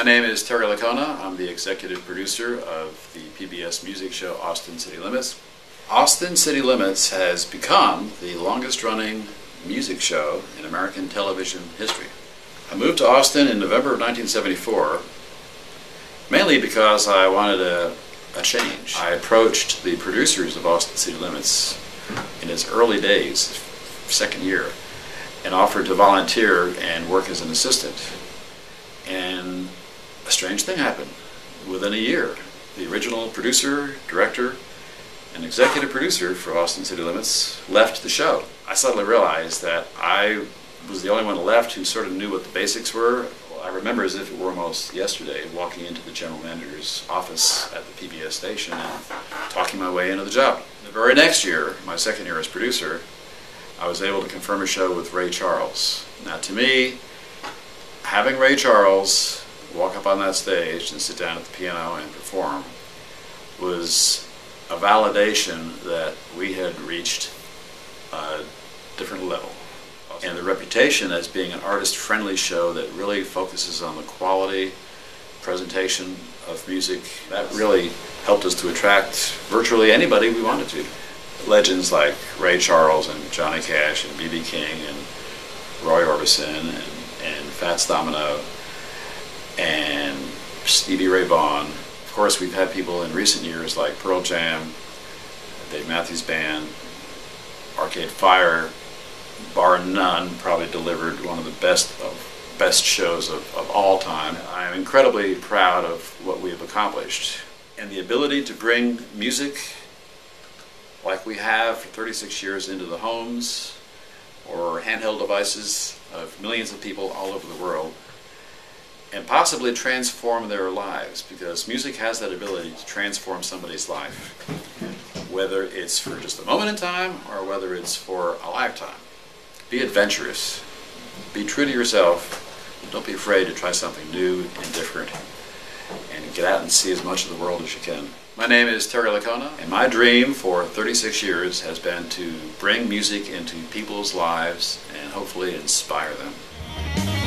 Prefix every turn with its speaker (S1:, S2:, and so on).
S1: name is Terry Lickona. I'm the executive producer of the PBS music show Austin City Limits. Austin City Limits has become the longest running music show in American television history. I moved to Austin in November of 1974, mainly because I wanted a change. I approached the producers of Austin City Limits in its early days, second year, and offered to volunteer and work as an assistant. And a strange thing happened. Within a year, the original producer, director, and executive producer for Austin City Limits left the show. I suddenly realized that I was the only one left who sort of knew what the basics were. I remember as if it were almost yesterday, walking into the general manager's office at the PBS station and talking my way into the job. The very next year, my second year as producer, I was able to confirm a show with Ray Charles. Now to me, having Ray Charles walk up on that stage and sit down at the piano and perform was a validation that we had reached a different level. And the reputation as being an artist-friendly show that really focuses on the quality presentation of music, that really helped us to attract virtually anybody we wanted to. Legends like Ray Charles and Johnny Cash and B.B. King and Roy Orbison and Fats Domino and Stevie Fay Vaughan. Of course, we've had people in recent years like Pearl Jam, Dave Matthews Band, Arcade Fire, bar none, probably delivered one of the best shows of all time. I'm incredibly proud of what we have accomplished. And the ability to bring music like we have for 36 years into the homes or handheld devices of millions of people all over the world and possibly transform their lives, because music has that ability to transform somebody's life, whether it's for just a moment in time or whether it's for a lifetime. Be adventurous, be true to yourself, don't be afraid to try something new and different, and get out and see as much of the world as you can. My name is Terry Lickona, and my dream for 36 years has been to bring music into people's lives and hopefully inspire them.